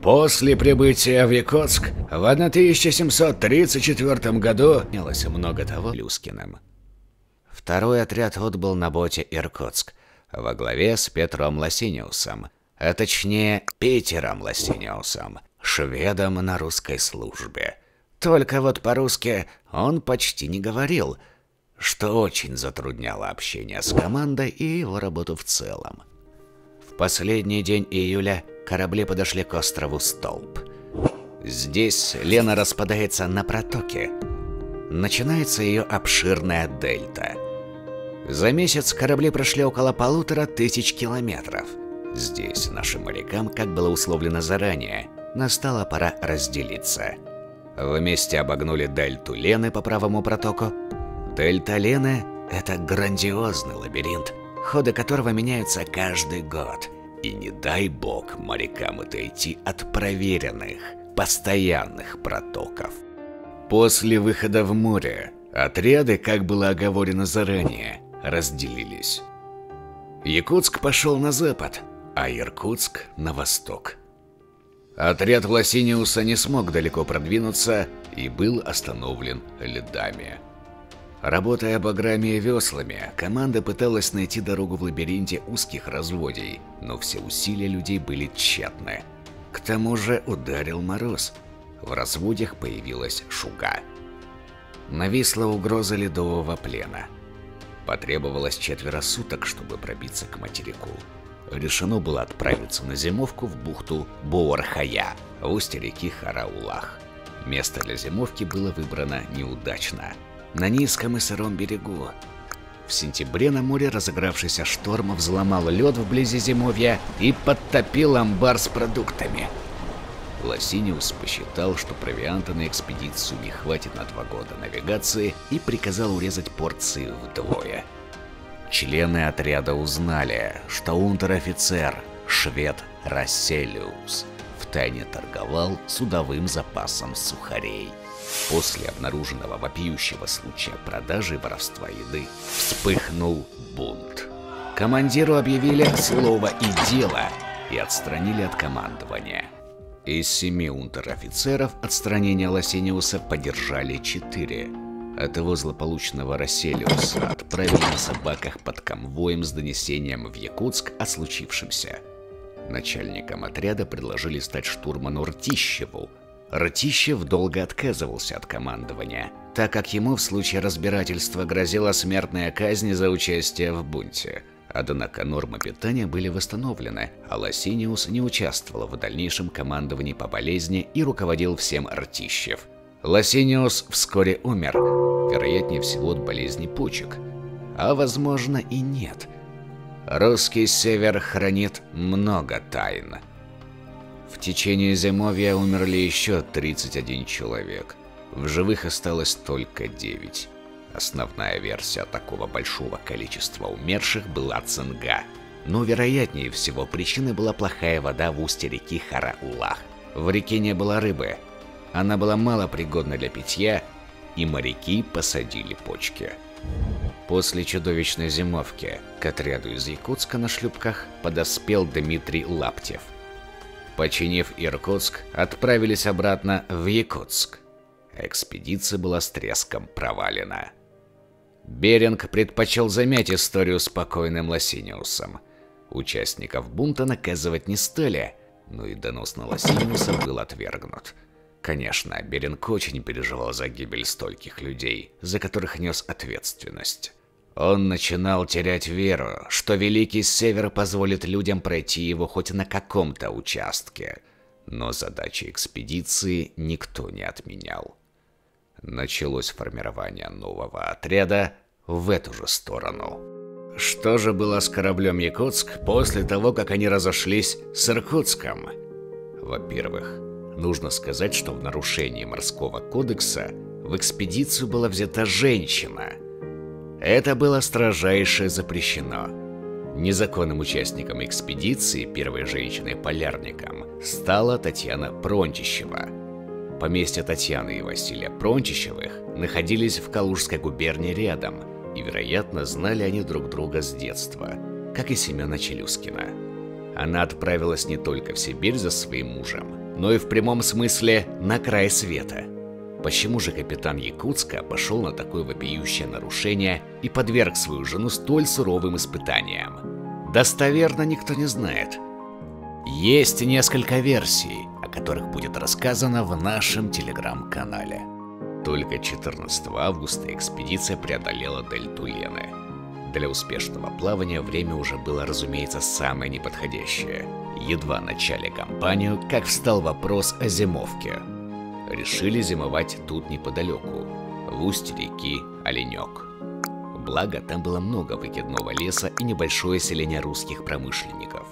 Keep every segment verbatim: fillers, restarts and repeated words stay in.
После прибытия в Якутск в тысяча семьсот тридцать четвёртом году имелось много того Люскиным. Второй отряд отбыл на боте Иркутск во главе с Петром Лосиниусом, а точнее Питером Лосиниусом, шведом на русской службе. Только вот по-русски он почти не говорил, что очень затрудняло общение с командой и его работу в целом. В последний день июля корабли подошли к острову Столб. Здесь Лена распадается на протоки. Начинается ее обширная дельта. За месяц корабли прошли около полутора тысяч километров. Здесь нашим морякам, как было условлено заранее, настала пора разделиться. Вместе обогнули дельту Лены по правому протоку. Дельта Лены – это грандиозный лабиринт, ходы которого меняются каждый год. И не дай бог морякам отойти от проверенных, постоянных протоков. После выхода в море отряды, как было оговорено заранее, разделились. Якутск пошел на запад, а Иркутск на восток. Отряд Лосиниуса не смог далеко продвинуться и был остановлен льдами. Работая баграми и веслами, команда пыталась найти дорогу в лабиринте узких разводий, но все усилия людей были тщетны. К тому же ударил мороз. В разводях появилась шуга. Нависла угроза ледового плена. Потребовалось четверо суток, чтобы пробиться к материку. Решено было отправиться на зимовку в бухту Буорхая, в устье реки Хараулах. Место для зимовки было выбрано неудачно. На низком и сыром берегу. В сентябре на море разыгравшийся шторм взломал лед вблизи зимовья и подтопил амбар с продуктами. Лосиниус посчитал, что провианта на экспедицию не хватит на два года навигации, и приказал урезать порции вдвое. Члены отряда узнали, что унтер-офицер, швед Расселиус, втайне торговал судовым запасом сухарей. После обнаруженного вопиющего случая продажи и воровства еды вспыхнул бунт. Командиру объявили слово и дело и отстранили от командования. Из семи унтер-офицеров отстранение Лосиниуса поддержали четыре. От его злополучного Расселиуса отправили на собаках под конвоем с донесением в Якутск о случившемся. Начальником отряда предложили стать штурману Ртищеву. Ртищев долго отказывался от командования, так как ему в случае разбирательства грозила смертная казнь за участие в бунте. Однако нормы питания были восстановлены, а Лосиниус не участвовал в дальнейшем командовании по болезни и руководил всем Ртищев. Лосиниус вскоре умер, вероятнее всего от болезни почек, а возможно и нет. Русский север хранит много тайн. В течение зимовья умерли еще тридцать один человек. В живых осталось только девять. Основная версия такого большого количества умерших была цинга. Но вероятнее всего причиной была плохая вода в устье реки Хараулах. В реке не было рыбы. Она была малопригодна для питья, и моряки посадили почки. После чудовищной зимовки к отряду из Якутска на шлюпках подоспел Дмитрий Лаптев. Починив Иркутск, отправились обратно в Якутск. Экспедиция была с треском провалена. Беринг предпочел замять историю спокойным Лосиниусом. Участников бунта наказывать не стали, но и донос на Лосиниуса был отвергнут. Конечно, Беринг очень переживал за гибель стольких людей, за которых нес ответственность. Он начинал терять веру, что Великий Север позволит людям пройти его хоть на каком-то участке. Но задачи экспедиции никто не отменял. Началось формирование нового отряда в эту же сторону. Что же было с кораблем Якутск после того, как они разошлись с Иркутском? Во-первых, нужно сказать, что в нарушении морского кодекса в экспедицию была взята женщина. Это было строжайше запрещено. Незаконным участником экспедиции, первой женщиной-полярником, стала Татьяна Прончищева. Поместья Татьяны и Василия Прончищевых находились в Калужской губернии рядом, и, вероятно, знали они друг друга с детства, как и Семена Челюскина. Она отправилась не только в Сибирь за своим мужем, но и в прямом смысле на край света. Почему же капитан Якутска пошел на такое вопиющее нарушение и подверг свою жену столь суровым испытаниям? Достоверно никто не знает. Есть несколько версий, о которых будет рассказано в нашем телеграм-канале. Только четырнадцатого августа экспедиция преодолела дельту Лены. Для успешного плавания время уже было, разумеется, самое неподходящее. Едва начали кампанию, как встал вопрос о зимовке. Решили зимовать тут неподалеку, в устье реки Оленек. Благо, там было много выкидного леса и небольшое селение русских промышленников.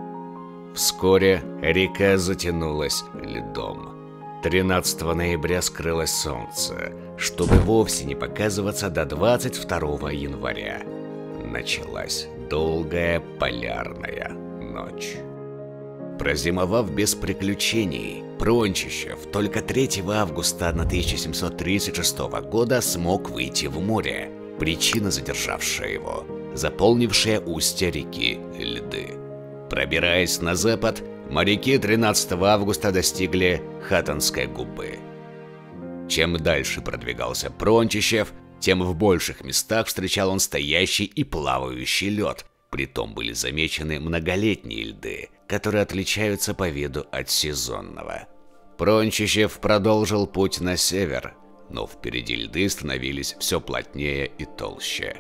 Вскоре река затянулась льдом. тринадцатого ноября скрылось солнце, чтобы вовсе не показываться до двадцать второго января. Началась долгая полярная ночь. Прозимовав без приключений, Прончищев только третьего августа тысяча семьсот тридцать шестого года смог выйти в море. Причина, задержавшая его – заполнившая устье реки льды. Пробираясь на запад, моряки тринадцатого августа достигли Хатанской губы. Чем дальше продвигался Прончищев, тем в больших местах встречал он стоящий и плавающий лед. Притом были замечены многолетние льды, которые отличаются по виду от сезонного. Прончищев продолжил путь на север, но впереди льды становились все плотнее и толще.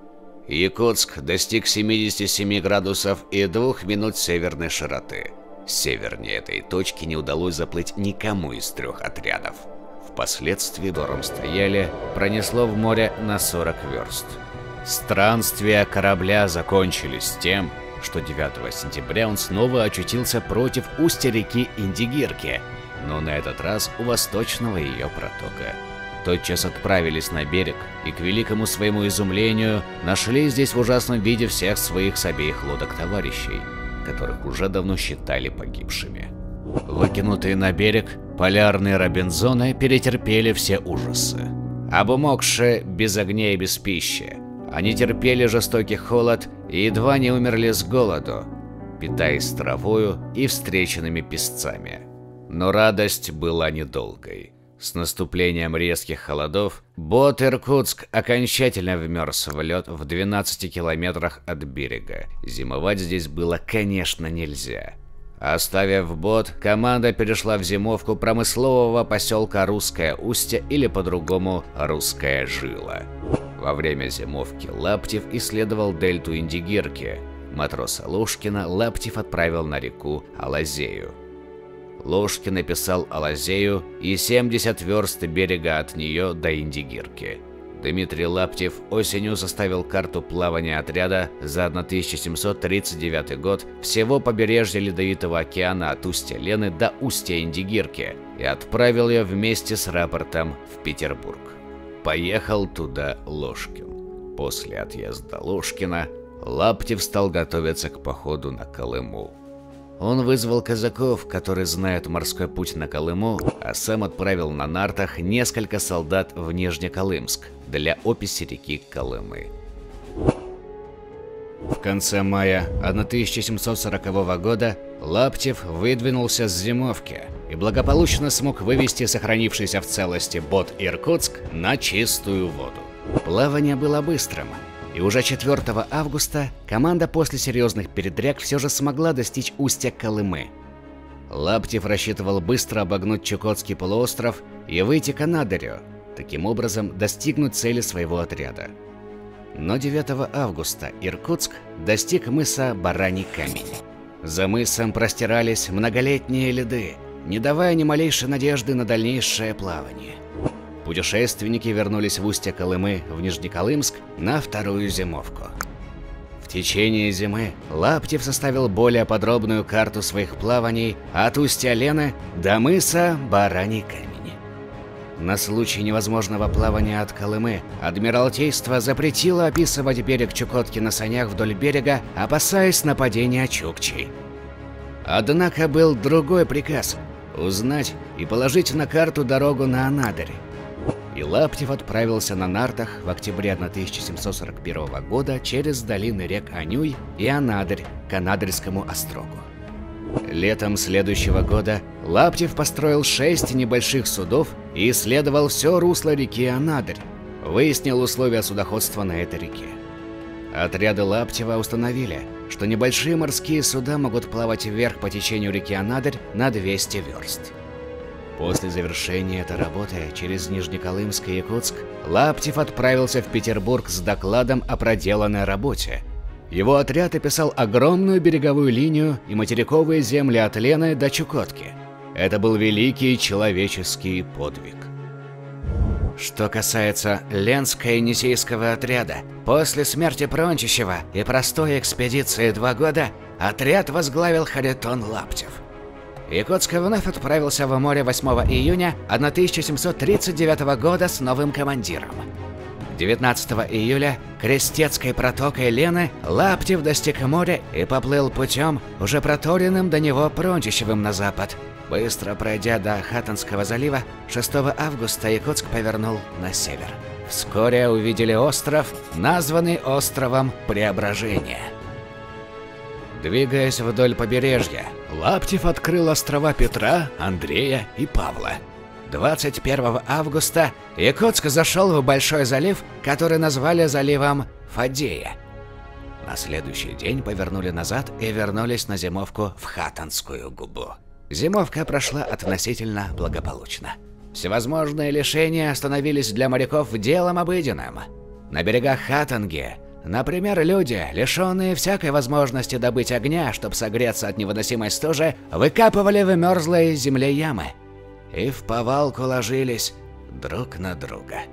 Якутск достиг семидесяти семи градусов и двух минут северной широты. Севернее этой точки не удалось заплыть никому из трех отрядов. Впоследствии дором стояли, пронесло в море на сорок верст. Странствия корабля закончились тем, что девятого сентября он снова очутился против устья реки Индигирки, но на этот раз у восточного ее протока. Тотчас отправились на берег и, к великому своему изумлению, нашли здесь в ужасном виде всех своих с обеих лодок товарищей, которых уже давно считали погибшими. Выкинутые на берег, полярные Робинзоны перетерпели все ужасы. Обмокшие, без огня и без пищи, они терпели жестокий холод и едва не умерли с голоду, питаясь травою и встреченными песцами. Но радость была недолгой. С наступлением резких холодов бот «Иркутск» окончательно вмерз в лед в двенадцати километрах от берега. Зимовать здесь было, конечно, нельзя. Оставив бот, команда перешла в зимовку промыслового поселка Русское Устье или по-другому Русская Жила. Во время зимовки Лаптев исследовал дельту Индигирки. Матроса Ложкина Лаптев отправил на реку Алазею. Ложкин написал Алазею и семьдесят верст берега от нее до Индигирки. Дмитрий Лаптев осенью составил карту плавания отряда за тысяча семьсот тридцать девятый год всего побережья Ледовитого океана от устья Лены до устья Индигирки и отправил ее вместе с рапортом в Петербург. Поехал туда Ложкин. После отъезда Ложкина Лаптев стал готовиться к походу на Колыму. Он вызвал казаков, которые знают морской путь на Колыму, а сам отправил на нартах несколько солдат в Нижнеколымск для описи реки Колымы. В конце мая тысяча семьсот сорокового года Лаптев выдвинулся с зимовки и благополучно смог вывести сохранившийся в целости бот «Иркутск» на чистую воду. Плавание было быстрым, и уже четвёртого августа команда после серьезных передряг все же смогла достичь устья Колымы. Лаптев рассчитывал быстро обогнуть Чукотский полуостров и выйти к Анадырю, таким образом достигнуть цели своего отряда. Но девятого августа Иркутск достиг мыса Бараний Камень. За мысом простирались многолетние льды, не давая ни малейшей надежды на дальнейшее плавание. Путешественники вернулись в устье Колымы в Нижнеколымск на вторую зимовку. В течение зимы Лаптев составил более подробную карту своих плаваний от устья Лены до мыса Бараний Камень. На случай невозможного плавания от Колымы Адмиралтейство запретило описывать берег Чукотки на санях вдоль берега, опасаясь нападения чукчей. Однако был другой приказ – узнать и положить на карту дорогу на Анадырь. И Лаптев отправился на нартах в октябре тысяча семьсот сорок первого года через долины рек Анюй и Анадырь к Анадырскому острогу. Летом следующего года Лаптев построил шесть небольших судов и исследовал все русло реки Анадырь, выяснил условия судоходства на этой реке. Отряды Лаптева установили, что небольшие морские суда могут плавать вверх по течению реки Анадырь на двести верст. После завершения этой работы через Нижнеколымск и Якутск Лаптев отправился в Петербург с докладом о проделанной работе. Его отряд описал огромную береговую линию и материковые земли от Лены до Чукотки. Это был великий человеческий подвиг. Что касается Ленско-Енисейского отряда, после смерти Прончищева и простой экспедиции два года, отряд возглавил Харитон Лаптев. Якутск вновь отправился в море восьмого июня тысяча семьсот тридцать девятого года с новым командиром. девятнадцатого июля Крестецкой протокой Лены Лаптев достиг моря и поплыл путем, уже проторенным до него Прончищевым на запад. Быстро пройдя до Хатанского залива, шестого августа Якутск повернул на север. Вскоре увидели остров, названный островом Преображения. Двигаясь вдоль побережья, Лаптев открыл острова Петра, Андрея и Павла. двадцать первого августа Якутск зашел в большой залив, который назвали заливом Фадея. На следующий день повернули назад и вернулись на зимовку в Хатанскую губу. Зимовка прошла относительно благополучно. Всевозможные лишения становились для моряков делом обыденным. На берегах Хатанги, например, люди, лишенные всякой возможности добыть огня, чтобы согреться от невыносимой стужи, выкапывали в мерзлой земле ямы и в повалку ложились друг на друга.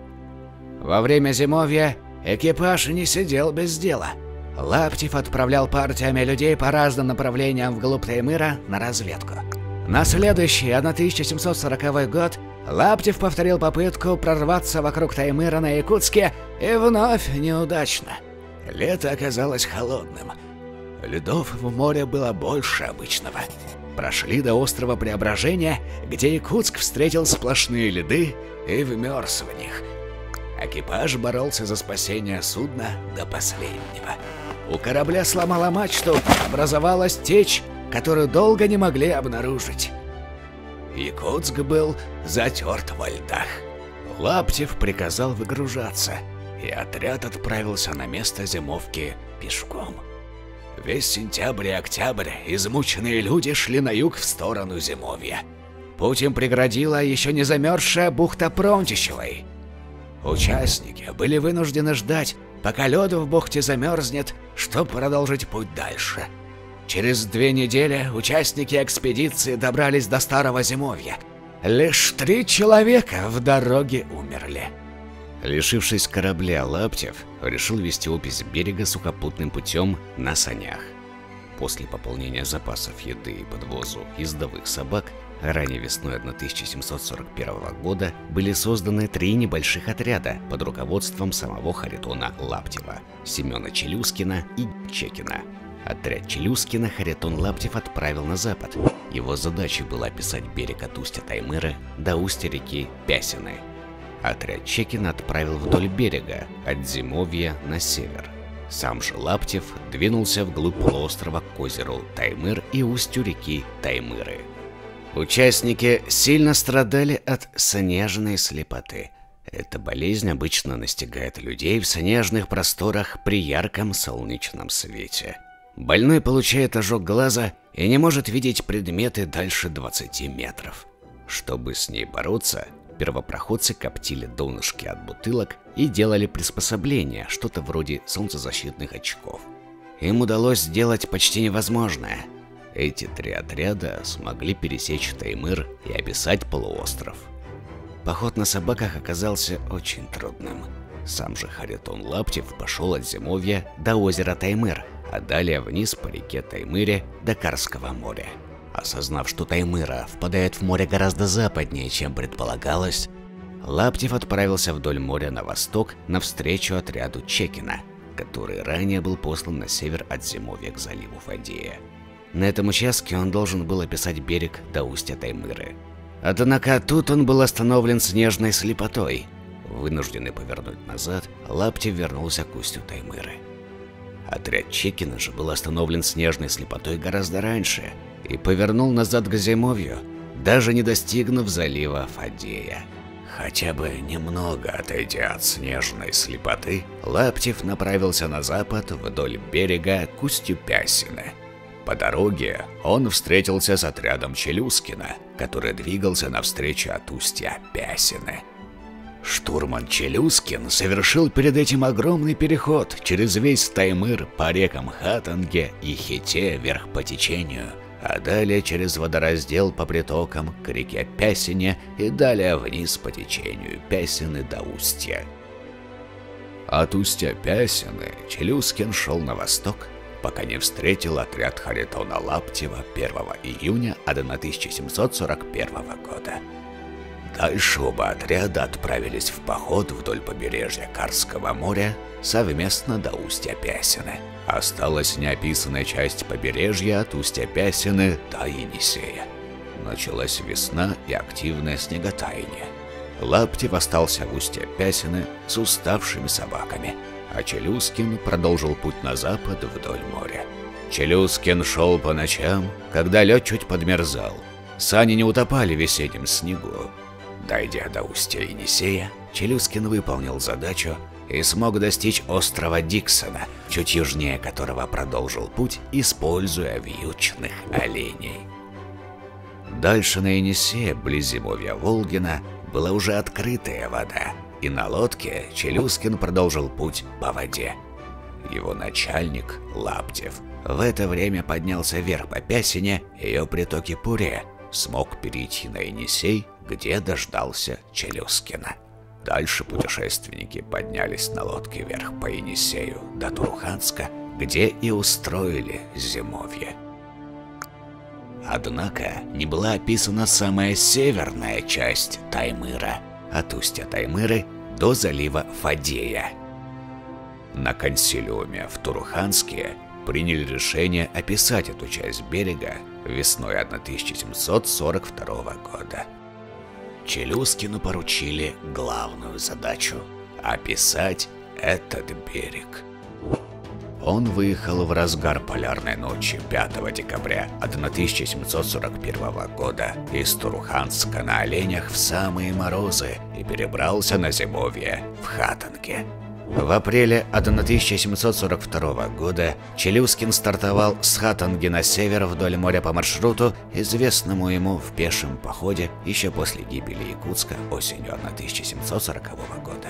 Во время зимовья экипаж не сидел без дела. Лаптев отправлял партиями людей по разным направлениям вглубь Таймыра на разведку. На следующий тысяча семьсот сороковой год Лаптев повторил попытку прорваться вокруг Таймыра на Якутске и вновь неудачно. Лето оказалось холодным. Льдов в море было больше обычного. Прошли до острова Преображения, где Якутск встретил сплошные льды и вмерз в них. Экипаж боролся за спасение судна до последнего. У корабля сломала мачту, образовалась течь, которую долго не могли обнаружить. Якутск был затерт во льдах. Лаптев приказал выгружаться, и отряд отправился на место зимовки пешком. Весь сентябрь и октябрь измученные люди шли на юг в сторону зимовья. Путь им преградила еще не замерзшая бухта Прончищевой. Участники были вынуждены ждать, пока лед в бухте замерзнет, чтобы продолжить путь дальше. Через две недели участники экспедиции добрались до Старого Зимовья. Лишь три человека в дороге умерли. Лишившись корабля, Лаптев решил вести опись берега сухопутным путем на санях. После пополнения запасов еды и подвозу ездовых собак, ранней весной тысяча семьсот сорок первого года были созданы три небольших отряда под руководством самого Харитона Лаптева, Семена Челюскина и Чекина. Отряд Челюскина Харитон Лаптев отправил на запад. Его задачей было описать берег от устья Таймыра до устья реки Пясины. Отряд Чекина отправил вдоль берега, от Зимовья на север. Сам же Лаптев двинулся вглубь полуострова к озеру Таймыр и устью реки Таймыры. Участники сильно страдали от снежной слепоты. Эта болезнь обычно настигает людей в снежных просторах при ярком солнечном свете. Больной получает ожог глаза и не может видеть предметы дальше двадцати метров. Чтобы с ней бороться, первопроходцы коптили донышки от бутылок и делали приспособления, что-то вроде солнцезащитных очков. Им удалось сделать почти невозможное. Эти три отряда смогли пересечь Таймыр и описать полуостров. Поход на собаках оказался очень трудным. Сам же Харитон Лаптев пошел от Зимовья до озера Таймыр, а далее вниз по реке Таймыре до Карского моря. Осознав, что Таймыра впадает в море гораздо западнее, чем предполагалось, Лаптев отправился вдоль моря на восток навстречу отряду Чекина, который ранее был послан на север от Зимовья к заливу Фадея. На этом участке он должен был описать берег до устья Таймыры. Однако тут он был остановлен снежной слепотой. Вынужденный повернуть назад, Лаптев вернулся к устью Таймыры. Отряд Чекина же был остановлен снежной слепотой гораздо раньше и повернул назад к зимовью, даже не достигнув залива Фадея. Хотя бы немного отойдя от снежной слепоты, Лаптев направился на запад вдоль берега к устью Пясины. По дороге он встретился с отрядом Челюскина, который двигался навстречу от устья Пясины. Штурман Челюскин совершил перед этим огромный переход через весь Таймыр по рекам Хатанге и Хите вверх по течению, а далее через водораздел по притокам к реке Пясине и далее вниз по течению Пясины до устья. От устья Пясины Челюскин шел на восток, пока не встретил отряд Харитона Лаптева первого июня тысяча семьсот сорок первого года. Дальше оба отряда отправились в поход вдоль побережья Карского моря совместно до устья Пясины. Осталась неописанная часть побережья от устья Пясины до Енисея. Началась весна и активное снеготаяние. Лаптев остался в устье Пясины с уставшими собаками, а Челюскин продолжил путь на запад вдоль моря. Челюскин шел по ночам, когда лед чуть подмерзал. Сани не утопали в весеннем снегу. Дойдя до устья Енисея, Челюскин выполнил задачу и смог достичь острова Диксона, чуть южнее которого продолжил путь, используя вьючных оленей. Дальше на Енисее, близ зимовья Волгина, была уже открытая вода, и на лодке Челюскин продолжил путь по воде. Его начальник, Лаптев, в это время поднялся вверх по Пясине, ее притоке Пуре, смог перейти на Енисей, где дождался Челюскина. Дальше путешественники поднялись на лодке вверх по Енисею до Туруханска, где и устроили зимовье. Однако не была описана самая северная часть Таймыра, от устья Таймыры до залива Фадея. На консилиуме в Туруханске приняли решение описать эту часть берега весной тысяча семьсот сорок второго года. Челюскину поручили главную задачу – описать этот берег. Он выехал в разгар полярной ночи пятого декабря тысяча семьсот сорок первого года из Туруханска на оленях в самые морозы и перебрался на зимовье в Хатанге. В апреле тысяча семьсот сорок второго года Челюскин стартовал с Хатанги на север вдоль моря по маршруту, известному ему в пешем походе еще после гибели Якутска осенью тысяча семьсот сорокового года.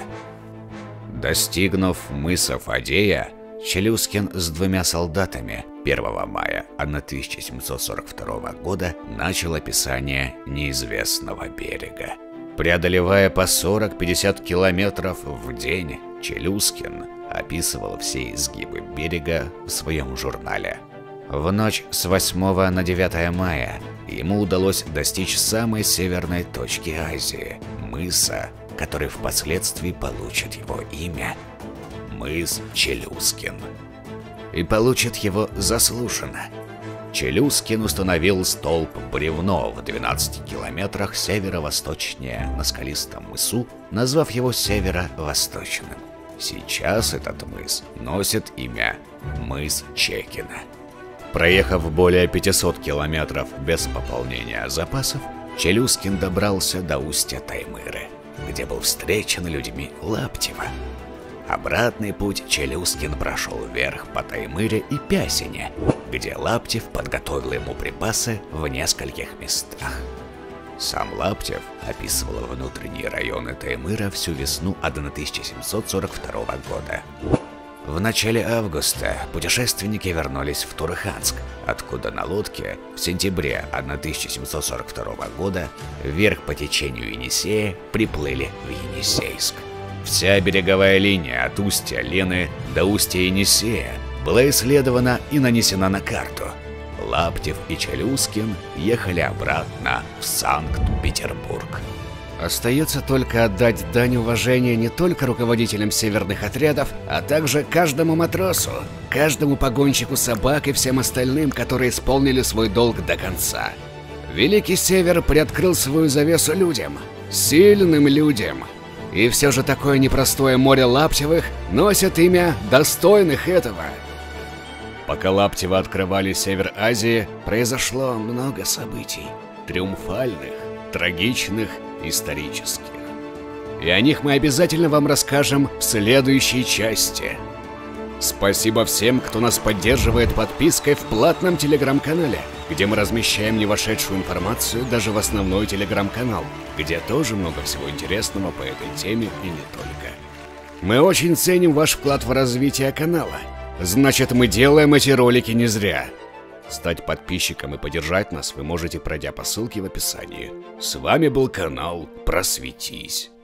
Достигнув мыса Фадея, Челюскин с двумя солдатами первого мая тысяча семьсот сорок второго года начал описание неизвестного берега. Преодолевая по сорок-пятьдесят километров в день, Челюскин описывал все изгибы берега в своем журнале. В ночь с восьмого на девятое мая ему удалось достичь самой северной точки Азии – мыса, который впоследствии получит его имя – мыс Челюскин. И получит его заслуженно. Челюскин установил столб бревно в двенадцати километрах северо-восточнее на скалистом мысу, назвав его северо-восточным. Сейчас этот мыс носит имя мыс Чекина. Проехав более пятисот километров без пополнения запасов, Челюскин добрался до устья Таймыры, где был встречен людьми Лаптева. Обратный путь Челюскин прошел вверх по Таймыре и Пясине, где Лаптев подготовил ему припасы в нескольких местах. Сам Лаптев описывал внутренние районы Таймыра всю весну тысяча семьсот сорок второго года. В начале августа путешественники вернулись в Туруханск, откуда на лодке в сентябре тысяча семьсот сорок второго года вверх по течению Енисея приплыли в Енисейск. Вся береговая линия от устья Лены до устья Енисея была исследована и нанесена на карту. Лаптев и Челюскин ехали обратно в Санкт-Петербург. Остается только отдать дань уважения не только руководителям северных отрядов, а также каждому матросу, каждому погонщику собак и всем остальным, которые исполнили свой долг до конца. Великий Север приоткрыл свою завесу людям, сильным людям. И все же такое непростое море Лаптевых носит имя достойных этого. Пока Лаптева открывали север Азии, произошло много событий. Триумфальных, трагичных, исторических. И о них мы обязательно вам расскажем в следующей части. Спасибо всем, кто нас поддерживает подпиской в платном телеграм-канале, где мы размещаем не вошедшую информацию даже в основной телеграм-канал, где тоже много всего интересного по этой теме и не только. Мы очень ценим ваш вклад в развитие канала. Значит, мы делаем эти ролики не зря. Стать подписчиком и поддержать нас вы можете, пройдя по ссылке в описании. С вами был канал Просветись.